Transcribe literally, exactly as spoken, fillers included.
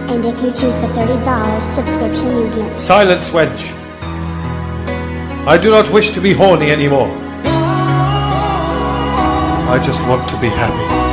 And if you choose the thirty dollar subscription you get... Silence, wench. I do not wish to be horny anymore. I just want to be happy.